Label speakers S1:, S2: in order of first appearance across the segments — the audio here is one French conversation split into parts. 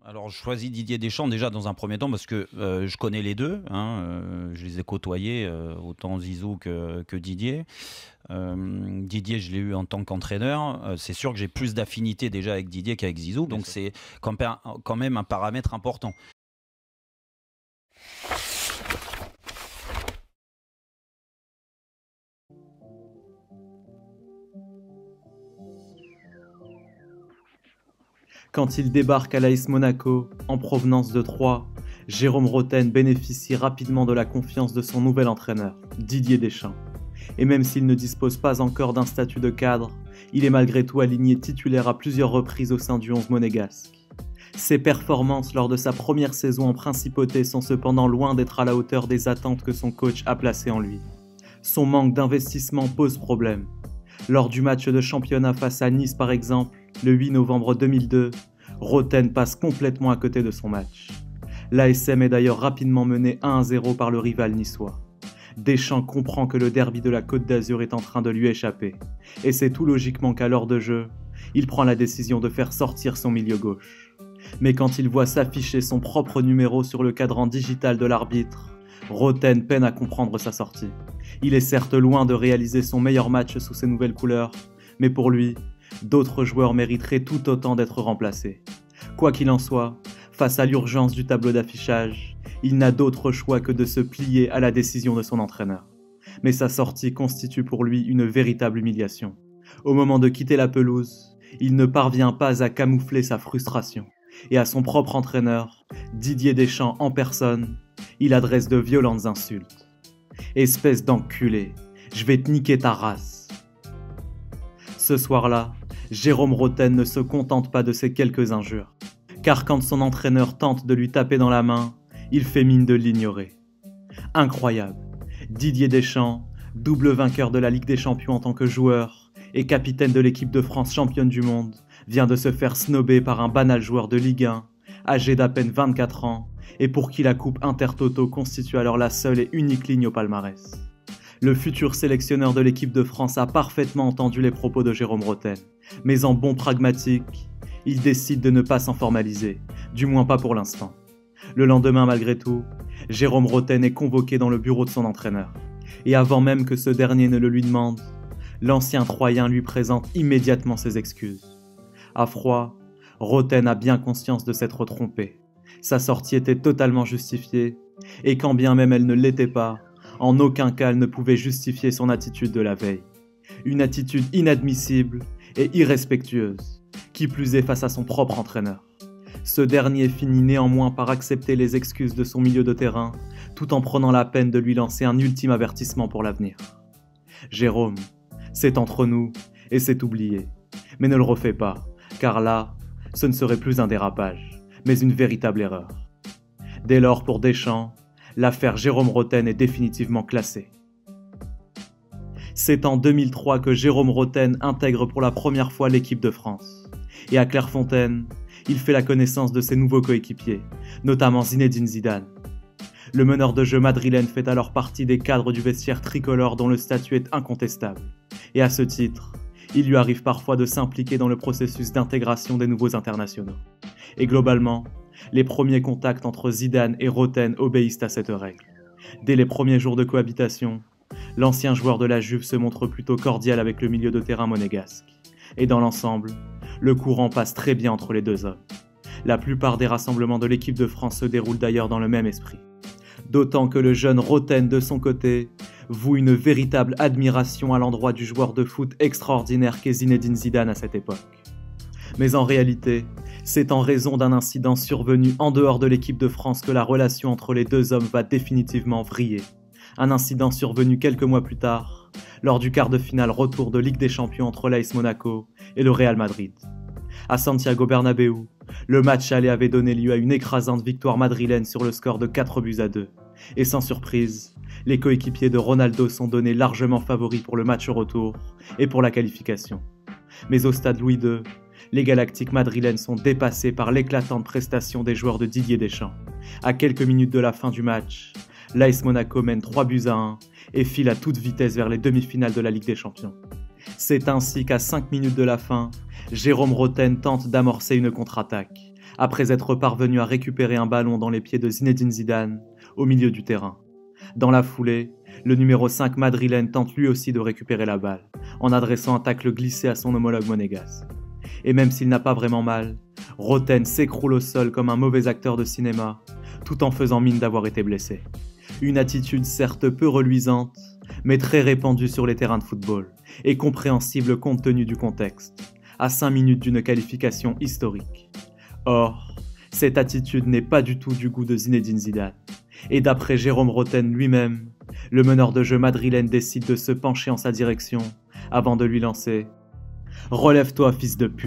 S1: Alors, je choisis Didier Deschamps déjà dans un premier temps parce que je connais les deux, hein, je les ai côtoyés, autant Zizou que Didier. Didier, je l'ai eu en tant qu'entraîneur. C'est sûr que j'ai plus d'affinité déjà avec Didier qu'avec Zizou, donc c'est quand même un paramètre important.
S2: Quand il débarque à l'AS Monaco, en provenance de Troyes, Jérôme Rotten bénéficie rapidement de la confiance de son nouvel entraîneur, Didier Deschamps. Et même s'il ne dispose pas encore d'un statut de cadre, il est malgré tout aligné titulaire à plusieurs reprises au sein du 11 monégasque. Ses performances lors de sa première saison en principauté sont cependant loin d'être à la hauteur des attentes que son coach a placées en lui. Son manque d'investissement pose problème. Lors du match de championnat face à Nice par exemple, le 8 novembre 2002, Rotten passe complètement à côté de son match. L'ASM est d'ailleurs rapidement mené 1-0 par le rival niçois. Deschamps comprend que le derby de la Côte d'Azur est en train de lui échapper, et c'est tout logiquement qu'à l'heure de jeu, il prend la décision de faire sortir son milieu gauche. Mais quand il voit s'afficher son propre numéro sur le cadran digital de l'arbitre, Rotten peine à comprendre sa sortie. Il est certes loin de réaliser son meilleur match sous ces nouvelles couleurs, mais pour lui, d'autres joueurs mériteraient tout autant d'être remplacés. Quoi qu'il en soit, face à l'urgence du tableau d'affichage, il n'a d'autre choix que de se plier à la décision de son entraîneur. Mais sa sortie constitue pour lui une véritable humiliation. Au moment de quitter la pelouse, il ne parvient pas à camoufler sa frustration. Et à son propre entraîneur, Didier Deschamps en personne, il adresse de violentes insultes. « Espèce d'enculé, je vais te niquer ta race !» Ce soir-là, Jérôme Rotten ne se contente pas de ces quelques injures. Car quand son entraîneur tente de lui taper dans la main, il fait mine de l'ignorer. Incroyable, Didier Deschamps, double vainqueur de la Ligue des Champions en tant que joueur et capitaine de l'équipe de France championne du monde, vient de se faire snober par un banal joueur de Ligue 1, âgé d'à peine 24 ans, et pour qui la Coupe Intertoto constitue alors la seule et unique ligne au palmarès. Le futur sélectionneur de l'équipe de France a parfaitement entendu les propos de Jérôme Rotten, mais en bon pragmatique, il décide de ne pas s'en formaliser, du moins pas pour l'instant. Le lendemain, malgré tout, Jérôme Rotten est convoqué dans le bureau de son entraîneur. Et avant même que ce dernier ne le lui demande, l'ancien Troyen lui présente immédiatement ses excuses. À froid, Rotten a bien conscience de s'être trompé. Sa sortie était totalement justifiée, et quand bien même elle ne l'était pas, en aucun cas elle ne pouvait justifier son attitude de la veille. Une attitude inadmissible et irrespectueuse, qui plus est face à son propre entraîneur. Ce dernier finit néanmoins par accepter les excuses de son milieu de terrain, tout en prenant la peine de lui lancer un ultime avertissement pour l'avenir. « Jérôme, c'est entre nous, et c'est oublié. Mais ne le refais pas, car là, ce ne serait plus un dérapage, mais une véritable erreur. » Dès lors, pour Deschamps, l'affaire Jérôme Rotten est définitivement classée. C'est en 2003 que Jérôme Rotten intègre pour la première fois l'équipe de France. Et à Clairefontaine, il fait la connaissance de ses nouveaux coéquipiers, notamment Zinedine Zidane. Le meneur de jeu madrilène fait alors partie des cadres du vestiaire tricolore dont le statut est incontestable. Et à ce titre, il lui arrive parfois de s'impliquer dans le processus d'intégration des nouveaux internationaux. Et globalement, les premiers contacts entre Zidane et Rotten obéissent à cette règle. Dès les premiers jours de cohabitation, l'ancien joueur de la Juve se montre plutôt cordial avec le milieu de terrain monégasque. Et dans l'ensemble, le courant passe très bien entre les deux hommes. La plupart des rassemblements de l'équipe de France se déroulent d'ailleurs dans le même esprit. D'autant que le jeune Rotten, de son côté, voue une véritable admiration à l'endroit du joueur de foot extraordinaire qu'est Zinedine Zidane à cette époque. Mais en réalité, c'est en raison d'un incident survenu en dehors de l'équipe de France que la relation entre les deux hommes va définitivement vriller. Un incident survenu quelques mois plus tard, lors du quart de finale retour de Ligue des Champions entre l'AS Monaco et le Real Madrid. À Santiago Bernabéu, le match aller avait donné lieu à une écrasante victoire madrilène sur le score de 4-2. Et sans surprise, les coéquipiers de Ronaldo sont donnés largement favoris pour le match retour et pour la qualification. Mais au stade Louis II, les Galactiques madrilènes sont dépassés par l'éclatante prestation des joueurs de Didier Deschamps. À quelques minutes de la fin du match, l'AS Monaco mène 3-1 et file à toute vitesse vers les demi-finales de la Ligue des Champions. C'est ainsi qu'à 5 minutes de la fin, Jérôme Rotten tente d'amorcer une contre-attaque, après être parvenu à récupérer un ballon dans les pieds de Zinedine Zidane au milieu du terrain. Dans la foulée, le numéro 5 madrilène tente lui aussi de récupérer la balle, en adressant un tacle glissé à son homologue monégasque. Et même s'il n'a pas vraiment mal, Roten s'écroule au sol comme un mauvais acteur de cinéma, tout en faisant mine d'avoir été blessé. Une attitude certes peu reluisante, mais très répandue sur les terrains de football, et compréhensible compte tenu du contexte, à 5 minutes d'une qualification historique. Or, cette attitude n'est pas du tout du goût de Zinedine Zidane, et d'après Jérôme Roten lui-même, le meneur de jeu madrilène décide de se pencher en sa direction avant de lui lancer « Relève-toi, fils de pute !»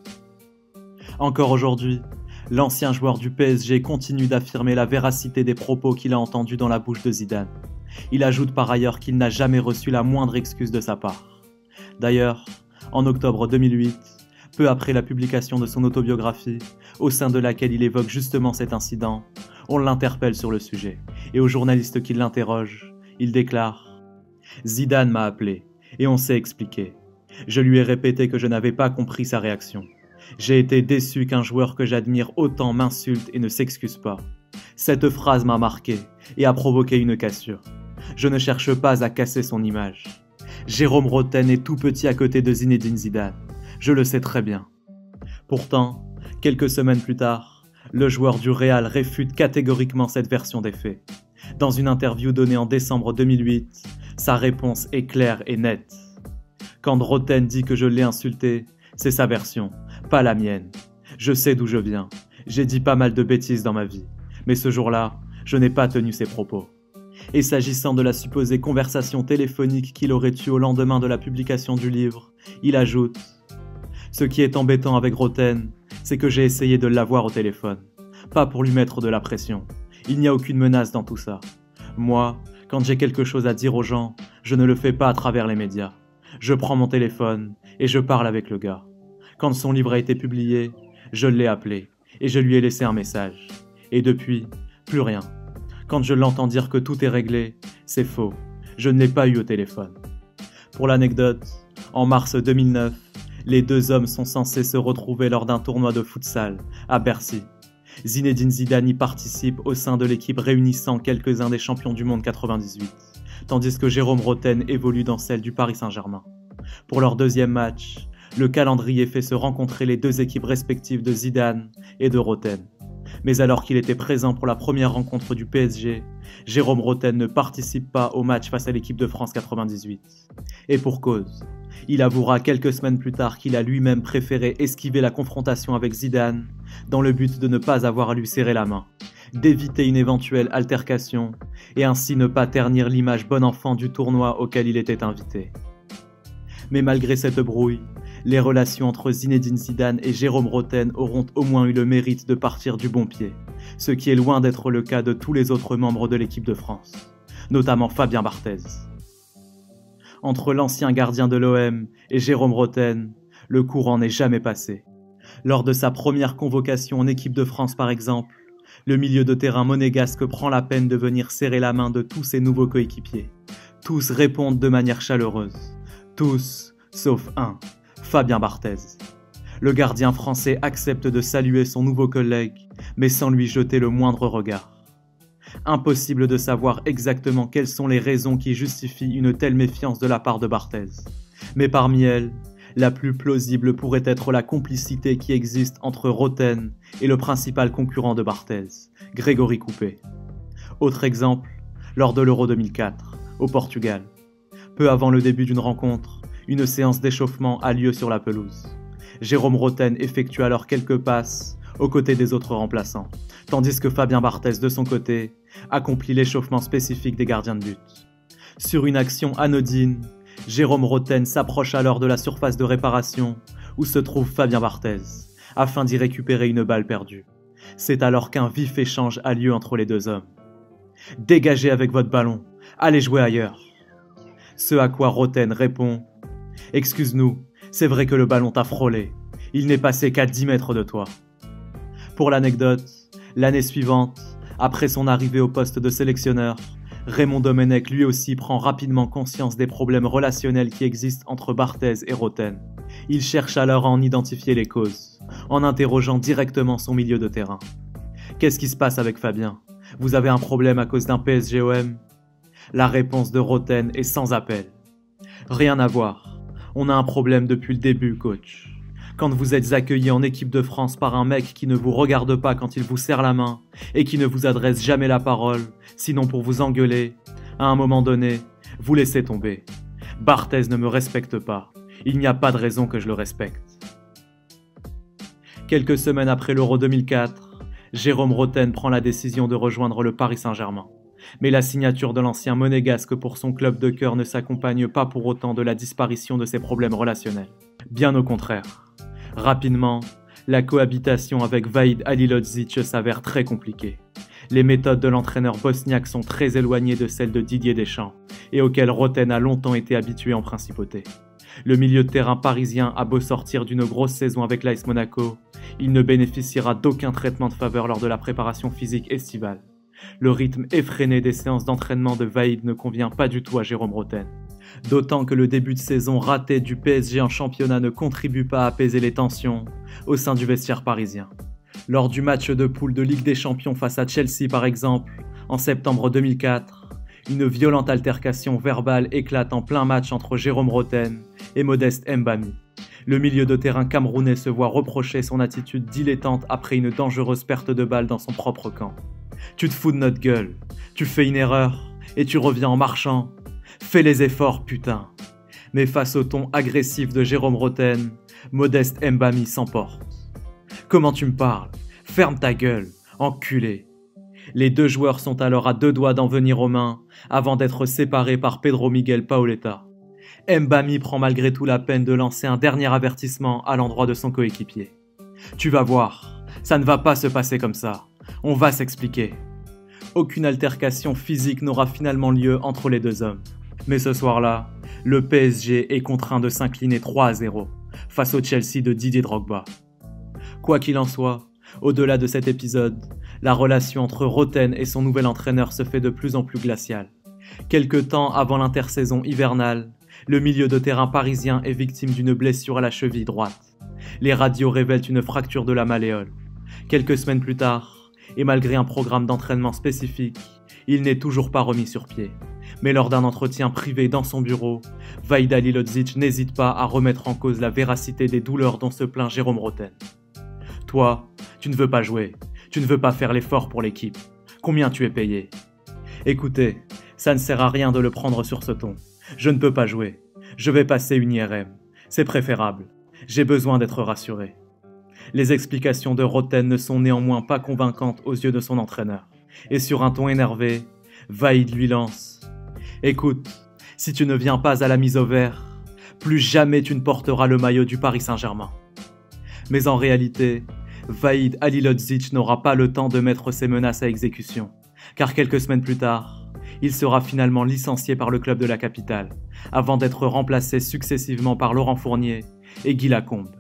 S2: Encore aujourd'hui, l'ancien joueur du PSG continue d'affirmer la véracité des propos qu'il a entendus dans la bouche de Zidane. Il ajoute par ailleurs qu'il n'a jamais reçu la moindre excuse de sa part. D'ailleurs, en octobre 2008, peu après la publication de son autobiographie, au sein de laquelle il évoque justement cet incident, on l'interpelle sur le sujet, et au journaliste qui l'interroge, il déclare « Zidane m'a appelé, et on s'est expliqué. Je lui ai répété que je n'avais pas compris sa réaction. J'ai été déçu qu'un joueur que j'admire autant m'insulte et ne s'excuse pas. Cette phrase m'a marqué et a provoqué une cassure. Je ne cherche pas à casser son image. Jérôme Roten est tout petit à côté de Zinedine Zidane. Je le sais très bien. » Pourtant, quelques semaines plus tard, le joueur du Real réfute catégoriquement cette version des faits. Dans une interview donnée en décembre 2008, sa réponse est claire et nette. Quand Roten dit que je l'ai insulté, c'est sa version, pas la mienne. Je sais d'où je viens. J'ai dit pas mal de bêtises dans ma vie. Mais ce jour-là, je n'ai pas tenu ses propos. Et s'agissant de la supposée conversation téléphonique qu'il aurait eue au lendemain de la publication du livre, il ajoute « Ce qui est embêtant avec Roten, c'est que j'ai essayé de l'avoir au téléphone. Pas pour lui mettre de la pression. Il n'y a aucune menace dans tout ça. Moi, quand j'ai quelque chose à dire aux gens, je ne le fais pas à travers les médias. Je prends mon téléphone et je parle avec le gars. Quand son livre a été publié, je l'ai appelé et je lui ai laissé un message. Et depuis, plus rien. Quand je l'entends dire que tout est réglé, c'est faux. Je ne l'ai pas eu au téléphone. » Pour l'anecdote, en mars 2009, les deux hommes sont censés se retrouver lors d'un tournoi de futsal à Bercy. Zinedine Zidane y participe au sein de l'équipe réunissant quelques-uns des champions du monde 98, tandis que Jérôme Roten évolue dans celle du Paris Saint-Germain. Pour leur deuxième match, le calendrier fait se rencontrer les deux équipes respectives de Zidane et de Roten. Mais alors qu'il était présent pour la première rencontre du PSG, Jérôme Roten ne participe pas au match face à l'équipe de France 98. Et pour cause, il avouera quelques semaines plus tard qu'il a lui-même préféré esquiver la confrontation avec Zidane dans le but de ne pas avoir à lui serrer la main, d'éviter une éventuelle altercation et ainsi ne pas ternir l'image bon enfant du tournoi auquel il était invité. Mais malgré cette brouille, les relations entre Zinedine Zidane et Jérôme Roten auront au moins eu le mérite de partir du bon pied, ce qui est loin d'être le cas de tous les autres membres de l'équipe de France, notamment Fabien Barthez. Entre l'ancien gardien de l'OM et Jérôme Roten, le courant n'est jamais passé. Lors de sa première convocation en équipe de France par exemple, le milieu de terrain monégasque prend la peine de venir serrer la main de tous ses nouveaux coéquipiers. Tous répondent de manière chaleureuse. Tous, sauf un, Fabien Barthez. Le gardien français accepte de saluer son nouveau collègue, mais sans lui jeter le moindre regard. Impossible de savoir exactement quelles sont les raisons qui justifient une telle méfiance de la part de Barthez. Mais parmi elles, la plus plausible pourrait être la complicité qui existe entre Roten et le principal concurrent de Barthez, Grégory Coupet. Autre exemple, lors de l'Euro 2004, au Portugal. Peu avant le début d'une rencontre, une séance d'échauffement a lieu sur la pelouse. Jérôme Roten effectue alors quelques passes aux côtés des autres remplaçants, tandis que Fabien Barthez, de son côté, accomplit l'échauffement spécifique des gardiens de but. Sur une action anodine, Jérôme Roten s'approche alors de la surface de réparation où se trouve Fabien Barthez, afin d'y récupérer une balle perdue. C'est alors qu'un vif échange a lieu entre les deux hommes. « Dégagez avec votre ballon, allez jouer ailleurs !» Ce à quoi Roten répond « Excuse-nous, c'est vrai que le ballon t'a frôlé, il n'est passé qu'à 10 mètres de toi. » Pour l'anecdote, l'année suivante, après son arrivée au poste de sélectionneur, Raymond Domenech lui aussi prend rapidement conscience des problèmes relationnels qui existent entre Barthez et Roten. Il cherche alors à en identifier les causes, en interrogeant directement son milieu de terrain. Qu'est-ce qui se passe avec Fabien? Vous avez un problème à cause d'un PSG-OM? La réponse de Roten est sans appel. Rien à voir. On a un problème depuis le début, coach. Quand vous êtes accueilli en équipe de France par un mec qui ne vous regarde pas quand il vous serre la main et qui ne vous adresse jamais la parole, sinon pour vous engueuler, à un moment donné, vous laissez tomber. Barthez ne me respecte pas. Il n'y a pas de raison que je le respecte. Quelques semaines après l'Euro 2004, Jérôme Roten prend la décision de rejoindre le Paris Saint-Germain. Mais la signature de l'ancien monégasque pour son club de cœur ne s'accompagne pas pour autant de la disparition de ses problèmes relationnels. Bien au contraire. Rapidement, la cohabitation avec Vahid Halilodzic s'avère très compliquée. Les méthodes de l'entraîneur bosniaque sont très éloignées de celles de Didier Deschamps, et auxquelles Roten a longtemps été habitué en principauté. Le milieu de terrain parisien a beau sortir d'une grosse saison avec l'AS Monaco, il ne bénéficiera d'aucun traitement de faveur lors de la préparation physique estivale. Le rythme effréné des séances d'entraînement de Vahid ne convient pas du tout à Jérôme Roten. D'autant que le début de saison raté du PSG en championnat ne contribue pas à apaiser les tensions au sein du vestiaire parisien. Lors du match de poule de Ligue des Champions face à Chelsea par exemple, en septembre 2004, une violente altercation verbale éclate en plein match entre Jérôme Roten et Modeste Mbami. Le milieu de terrain camerounais se voit reprocher son attitude dilettante après une dangereuse perte de balle dans son propre camp. Tu te fous de notre gueule, tu fais une erreur et tu reviens en marchant. Fais les efforts, putain. Mais face au ton agressif de Jérôme Roten, Modeste Mbami s'emporte. Comment tu me parles? Ferme ta gueule, enculé. Les deux joueurs sont alors à deux doigts d'en venir aux mains avant d'être séparés par Pedro Miguel Paoletta. Mbami prend malgré tout la peine de lancer un dernier avertissement à l'endroit de son coéquipier. Tu vas voir, ça ne va pas se passer comme ça. On va s'expliquer. Aucune altercation physique n'aura finalement lieu entre les deux hommes. Mais ce soir-là, le PSG est contraint de s'incliner 3-0 face au Chelsea de Didier Drogba. Quoi qu'il en soit, au-delà de cet épisode, la relation entre Roten et son nouvel entraîneur se fait de plus en plus glaciale. Quelque temps avant l'intersaison hivernale, le milieu de terrain parisien est victime d'une blessure à la cheville droite. Les radios révèlent une fracture de la malléole. Quelques semaines plus tard, et malgré un programme d'entraînement spécifique, il n'est toujours pas remis sur pied. Mais lors d'un entretien privé dans son bureau, Vahid Halilodzic n'hésite pas à remettre en cause la véracité des douleurs dont se plaint Jérôme Roten. Toi, tu ne veux pas jouer, tu ne veux pas faire l'effort pour l'équipe. Combien tu es payé? Écoutez, ça ne sert à rien de le prendre sur ce ton. Je ne peux pas jouer. Je vais passer une IRM. C'est préférable. J'ai besoin d'être rassuré. Les explications de Roten ne sont néanmoins pas convaincantes aux yeux de son entraîneur. Et sur un ton énervé, Vahid lui lance « Écoute, si tu ne viens pas à la mise au vert, plus jamais tu ne porteras le maillot du Paris Saint-Germain. » Mais en réalité, Vahid Halilodzic n'aura pas le temps de mettre ses menaces à exécution, car quelques semaines plus tard, il sera finalement licencié par le club de la capitale, avant d'être remplacé successivement par Laurent Fournier et Guy Lacombe.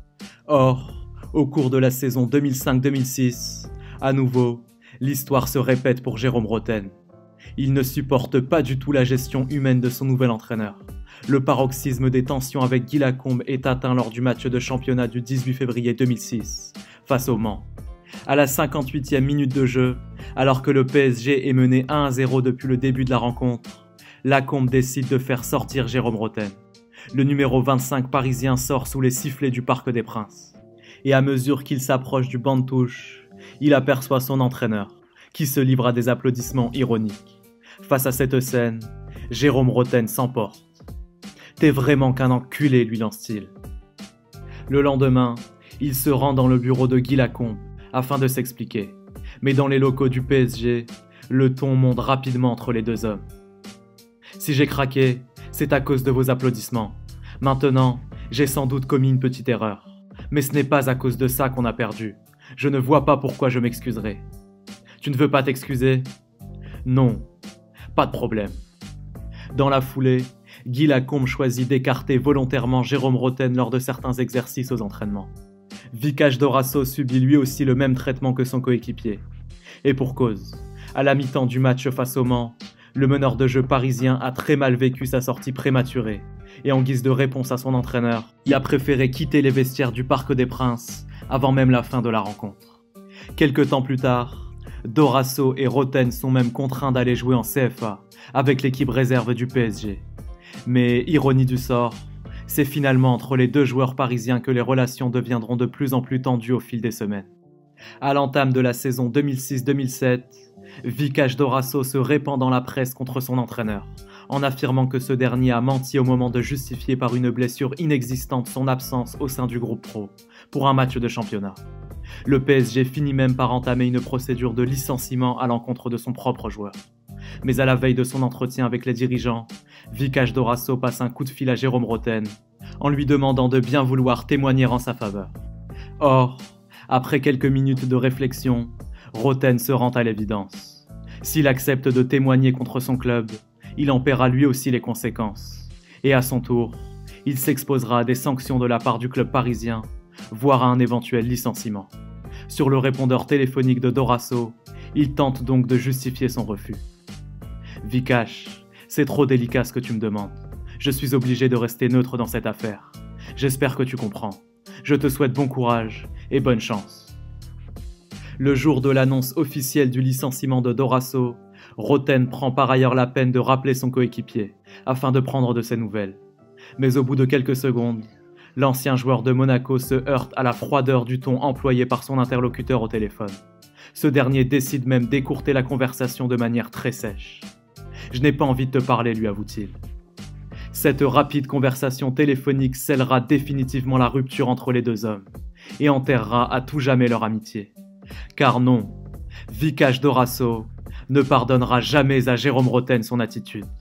S2: Or, au cours de la saison 2005-2006, à nouveau, l'histoire se répète pour Jérôme Roten. Il ne supporte pas du tout la gestion humaine de son nouvel entraîneur. Le paroxysme des tensions avec Guy Lacombe est atteint lors du match de championnat du 18 février 2006, face au Mans. À la 58e minute de jeu, alors que le PSG est mené 1-0 depuis le début de la rencontre, Lacombe décide de faire sortir Jérôme Roten. Le numéro 25 parisien sort sous les sifflets du Parc des Princes. Et à mesure qu'il s'approche du banc de touche, il aperçoit son entraîneur, qui se livre à des applaudissements ironiques. Face à cette scène, Jérôme Roten s'emporte. « T'es vraiment qu'un enculé », lui lance-t-il. Le lendemain, il se rend dans le bureau de Guy Lacombe afin de s'expliquer. Mais dans les locaux du PSG, le ton monte rapidement entre les deux hommes. « Si j'ai craqué, c'est à cause de vos applaudissements. Maintenant, j'ai sans doute commis une petite erreur. Mais ce n'est pas à cause de ça qu'on a perdu. Je ne vois pas pourquoi je m'excuserai. » « Tu ne veux pas t'excuser ? » ?»« Non, pas de problème. » Dans la foulée, Guy Lacombe choisit d'écarter volontairement Jérôme Roten lors de certains exercices aux entraînements. Vikash Dorasso subit lui aussi le même traitement que son coéquipier. Et pour cause, à la mi-temps du match face au Mans, Le meneur de jeu parisien a très mal vécu sa sortie prématurée, et en guise de réponse à son entraîneur, il a préféré quitter les vestiaires du Parc des Princes avant même la fin de la rencontre. Quelque temps plus tard, Dorasso et Roten sont même contraints d'aller jouer en CFA avec l'équipe réserve du PSG. Mais ironie du sort, c'est finalement entre les deux joueurs parisiens que les relations deviendront de plus en plus tendues au fil des semaines. À l'entame de la saison 2006-2007, Vikash Dorasso se répand dans la presse contre son entraîneur, en affirmant que ce dernier a menti au moment de justifier par une blessure inexistante son absence au sein du groupe pro, pour un match de championnat. Le PSG finit même par entamer une procédure de licenciement à l'encontre de son propre joueur. Mais à la veille de son entretien avec les dirigeants, Vikash Dorasso passe un coup de fil à Jérôme Roten, en lui demandant de bien vouloir témoigner en sa faveur. Or, après quelques minutes de réflexion, Roten se rend à l'évidence. S'il accepte de témoigner contre son club, il en paiera lui aussi les conséquences. Et à son tour, il s'exposera à des sanctions de la part du club parisien, voire à un éventuel licenciement. Sur le répondeur téléphonique de Dorasso, il tente donc de justifier son refus. « Vikash, c'est trop délicat ce que tu me demandes. Je suis obligé de rester neutre dans cette affaire. J'espère que tu comprends. Je te souhaite bon courage et bonne chance. » Le jour de l'annonce officielle du licenciement de Dorasso, Roten prend par ailleurs la peine de rappeler son coéquipier, afin de prendre de ses nouvelles. Mais au bout de quelques secondes, l'ancien joueur de Monaco se heurte à la froideur du ton employé par son interlocuteur au téléphone. Ce dernier décide même d'écourter la conversation de manière très sèche. « Je n'ai pas envie de te parler, lui avoue-t-il. » Cette rapide conversation téléphonique scellera définitivement la rupture entre les deux hommes et enterrera à tout jamais leur amitié. Car non, Vikash Dorasso ne pardonnera jamais à Jérôme Roten son attitude.